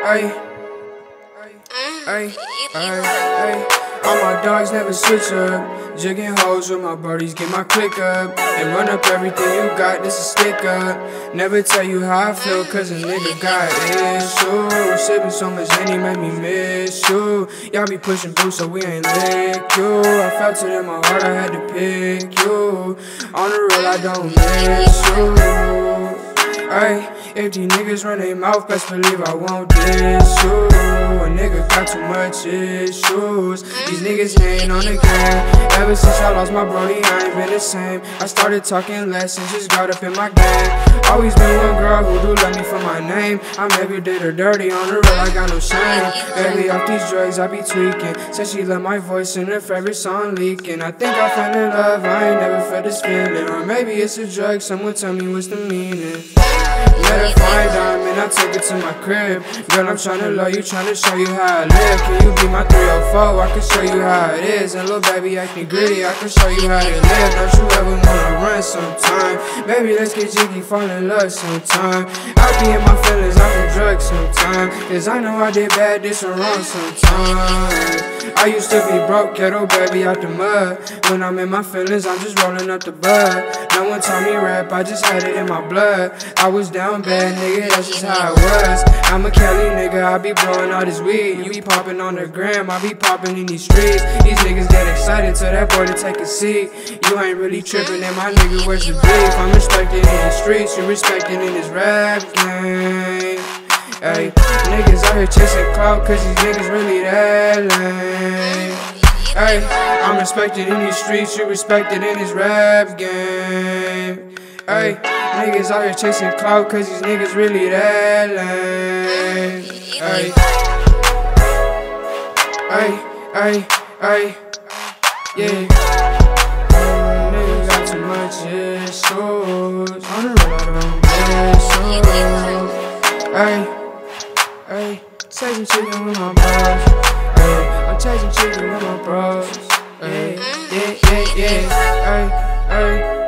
Ay. All my dogs never switch up. Jigging hoes with my buddies, get my click up and run up everything you got, this a stick up. Never tell you how I feel, cause a nigga got issues. Sipping so much Henny make me miss you. Y'all be pushing boots so we ain't lick you. I felt it in my heart, I had to pick you. On the real, I don't miss you. Ay, if these niggas run their mouth, best believe I won't diss you. A nigga got too much issues. These niggas ain't on the game. Ever since I lost my brody, I ain't been the same. I started talking less and just got up in my game. Always been one girl who do love me for my name. I maybe did her dirty, on the real I got no shame. Lately off these drugs I be tweaking. Said she love my voice and her favorite song leaking. I think I fell in love, I ain't never felt this feeling. Or maybe it's a drug, someone tell me what's the meaning. Let her find diamond, I take it to my crib. Girl, I'm tryna love you, tryna show you how I live. Can you be my 304? I can show you how it is. And little baby acting gritty, I can show you how to live. Don't you ever wanna run sometime? Baby, let's get jiggy, fall in love sometime. I be in my feelings, I'm on drugs sometime. Cause I know I did bad, did some wrong sometimes. I used to be broke, ghetto baby out the mud. When I'm in my feelings, I'm just rolling up the bud. No one taught me rap, I just had it in my blood. I was down bad, nigga, that's just how it was. I'm a Cali nigga, I be blowing all this weed. You be popping on the gram, I be popping in these streets. These niggas get excited, tell that boy to take a seat. You ain't really tripping, and my nigga, where's the beef? I'm respected in the streets, you respected in this rap game. Ay, niggas out here chasing clout, cause these niggas really that lame. Ay, I'm respected in these streets, you respected in this rap game. Ay, niggas out here chasing clout, cause these niggas really that lame. Ay, yeah. Niggas got too much issues. On the road, I don't Ay, chasing chicken with my bros. Ay, I'm chasing chicken with my bros. Ay, yeah. Ay.